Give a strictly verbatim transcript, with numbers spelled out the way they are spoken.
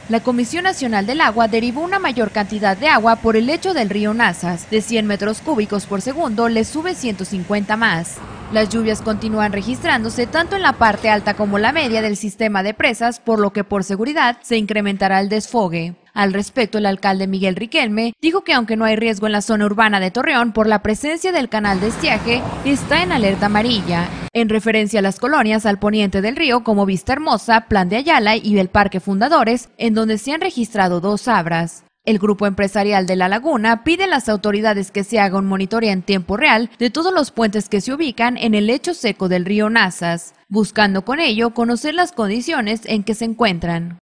La Comisión Nacional del Agua derivó una mayor cantidad de agua por el lecho del río Nazas. De cien metros cúbicos por segundo le sube ciento cincuenta más. Las lluvias continúan registrándose tanto en la parte alta como la media del sistema de presas, por lo que por seguridad se incrementará el desfogue. Al respecto, el alcalde Miguel Riquelme dijo que aunque no hay riesgo en la zona urbana de Torreón por la presencia del canal de estiaje, está en alerta amarilla, en referencia a las colonias al poniente del río como Vista Hermosa, Plan de Ayala y el Parque Fundadores, en donde se han registrado dos abras. El grupo empresarial de La Laguna pide a las autoridades que se haga un monitoreo en tiempo real de todos los puentes que se ubican en el lecho seco del río Nazas, buscando con ello conocer las condiciones en que se encuentran.